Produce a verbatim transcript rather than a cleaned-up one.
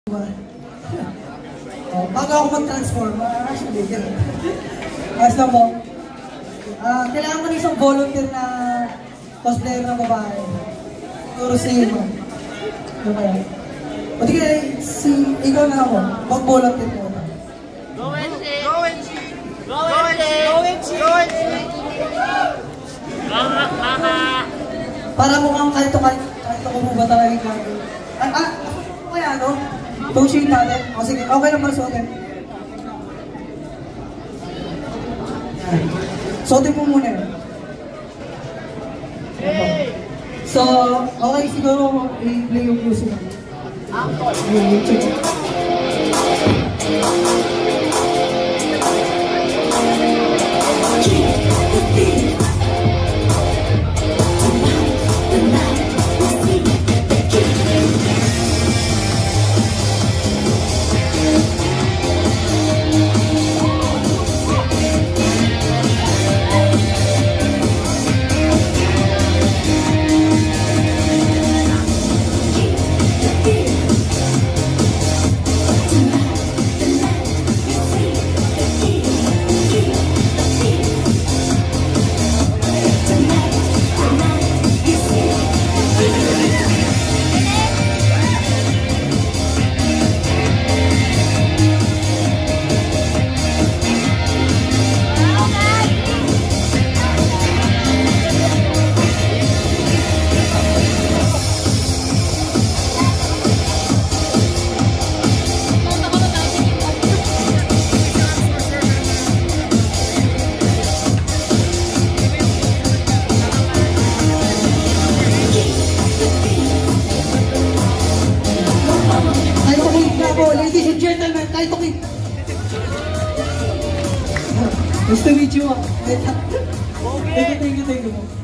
Oh, bago ako mag-transform, actually, gano'n. Ayos lang po. Uh, kailangan ko na isang volunteer na cosplayer ng babae. Turo si Imo. Ano ba yan? O di kaya, si, ikaw na ako, mag-volunteer ko na. Go and see! Go and see! Go and see! Go and see! Go and see! Mama! Mama! Para mukhang kahit ito, kahit ito mo ba talaga yung gagawin. Ah, ah, ako kaya ano? Itong shade natin. O sige, okay naman suotin. Suotin mo muna yun. So, okay siguro i-play yung music. Yung YouTube. Ladies and gentlemen, tayo toki. Nice to meet you. Thank you, thank you, thank you.